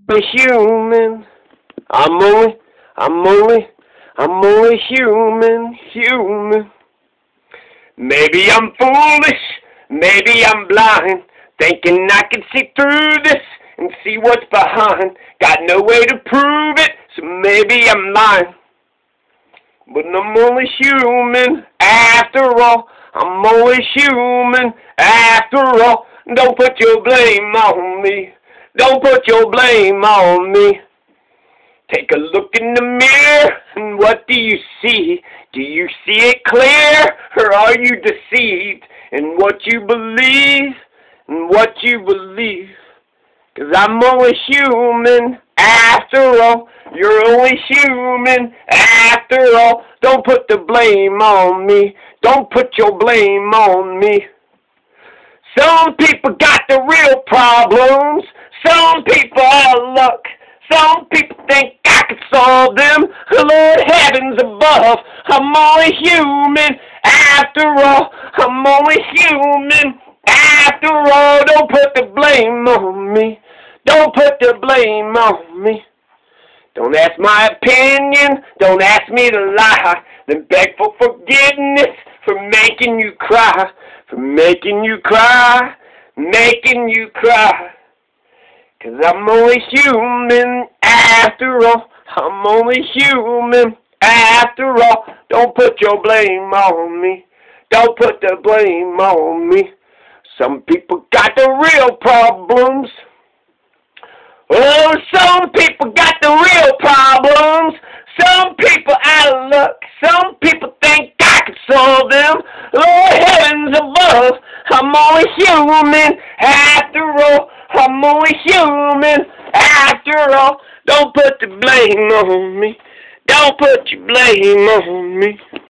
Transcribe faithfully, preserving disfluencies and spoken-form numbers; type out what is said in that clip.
a human. I'm only, I'm only, I'm only human, human. Maybe I'm foolish, maybe I'm blind, thinking I can see through this and see what's behind. Got no way to prove it, so maybe I'm lying. But I'm only human, after all. I'm only human, after all. Don't put your blame on me. Don't put your blame on me. Take a look in the mirror, and what do you see? Do you see it clear, or are you deceived in what you believe, in what you believe? 'Cause I'm only human, after all. You're only human, after all. Don't put the blame on me. Don't put your blame on me. Some people got the real problems. Some people out of luck. Some people think I can solve them. Lord heavens above, I'm only human, after all. I'm only human, after all. Don't put the blame on me. Don't put the blame on me. Don't ask my opinion. Don't ask me to lie. Then beg for forgiveness for making you cry. For making you cry. Making you cry. 'Cause I'm only human, after all. I'm only human, after all. Don't put your blame on me. Don't put the blame on me. Some people got the real problems. Oh, some people got the real problems. Some people out of luck. Some people think I can solve them. Lord heavens above, I'm only human, after all. I'm only human, after all. Don't put the blame on me. Don't put your blame on me.